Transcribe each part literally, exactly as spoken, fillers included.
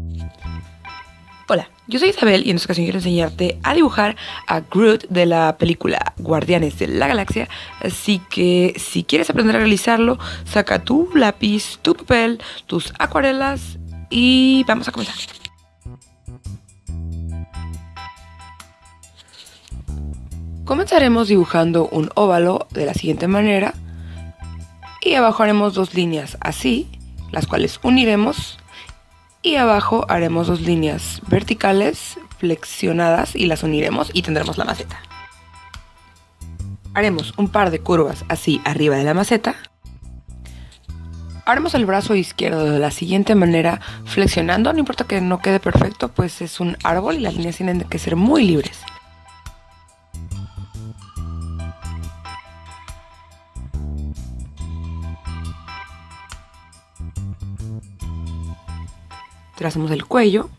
Hola, yo soy Isabel y en esta ocasión quiero enseñarte a dibujar a Groot de la película Guardianes de la Galaxia. Así que si quieres aprender a realizarlo, saca tu lápiz, tu papel, tus acuarelas y vamos a comenzar. Comenzaremos dibujando un óvalo de la siguiente manera y abajo haremos dos líneas así, las cuales uniremos. Y abajo haremos dos líneas verticales flexionadas y las uniremos y tendremos la maceta. Haremos un par de curvas así arriba de la maceta. Haremos el brazo izquierdo de la siguiente manera flexionando, no importa que no quede perfecto, pues es un árbol y las líneas tienen que ser muy libres. Trazamos el cuello.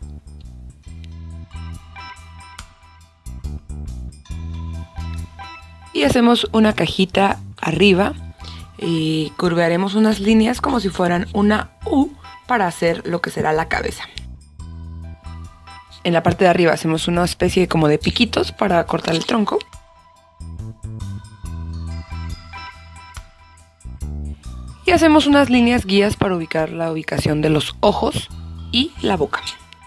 Y hacemos una cajita arriba y curvearemos unas líneas como si fueran una U para hacer lo que será la cabeza. En la parte de arriba hacemos una especie como de piquitos para cortar el tronco. Y hacemos unas líneas guías para ubicar la ubicación de los ojos y la boca.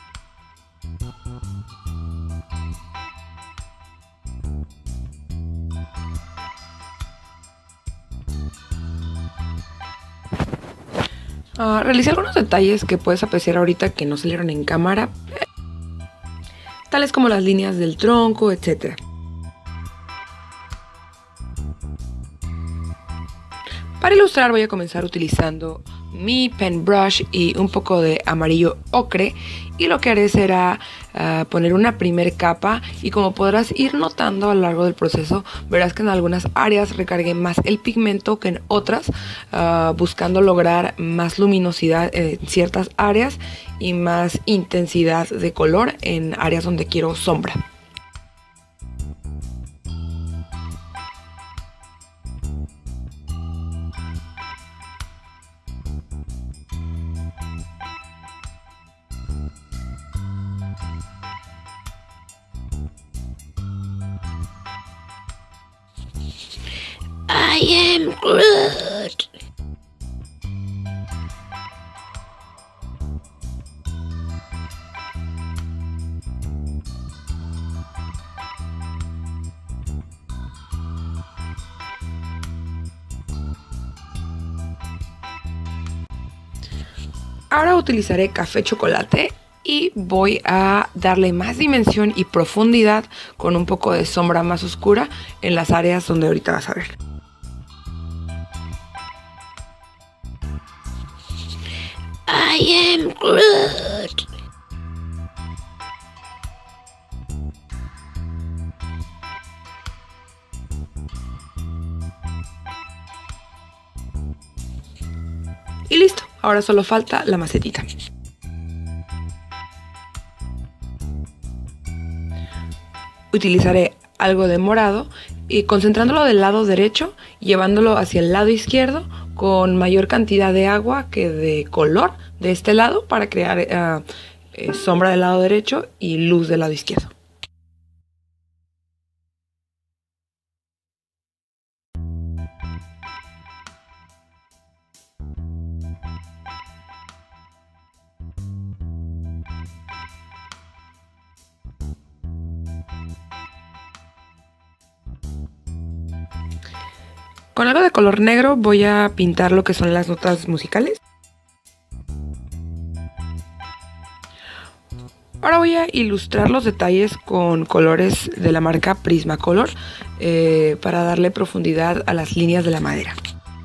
Uh, realicé algunos detalles que puedes apreciar ahorita que no salieron en cámara, tales como las líneas del tronco, etcétera. Para ilustrar voy a comenzar utilizando mi pen brush y un poco de amarillo ocre, y lo que haré será uh, poner una primer capa, y como podrás ir notando a lo largo del proceso, verás que en algunas áreas recargué más el pigmento que en otras, uh, buscando lograr más luminosidad en ciertas áreas y más intensidad de color en áreas donde quiero sombra. I am Groot. Ahora utilizaré café chocolate y voy a darle más dimensión y profundidad con un poco de sombra más oscura en las áreas donde ahorita vas a ver. I am Groot. Y listo, ahora solo falta la macetita. Utilizaré algo de morado y concentrándolo del lado derecho, llevándolo hacia el lado izquierdo con mayor cantidad de agua que de color de este lado para crear uh, eh, sombra del lado derecho y luz del lado izquierdo. Con algo de color negro voy a pintar lo que son las notas musicales. Ahora voy a ilustrar los detalles con colores de la marca Prismacolor eh, para darle profundidad a las líneas de la madera.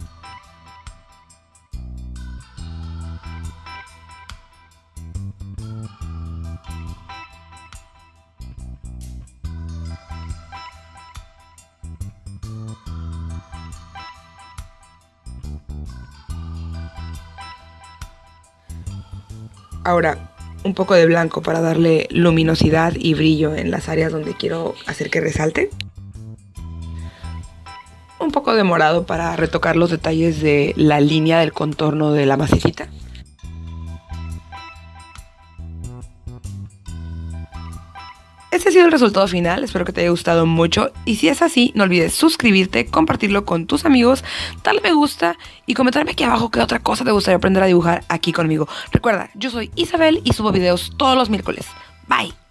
Ahora un poco de blanco para darle luminosidad y brillo en las áreas donde quiero hacer que resalte. Un poco de morado para retocar los detalles de la línea del contorno de la macetita. Este ha sido el resultado final, espero que te haya gustado mucho y si es así, no olvides suscribirte, compartirlo con tus amigos, darle me gusta y comentarme aquí abajo qué otra cosa te gustaría aprender a dibujar aquí conmigo. Recuerda, yo soy Isabel y subo videos todos los miércoles. Bye.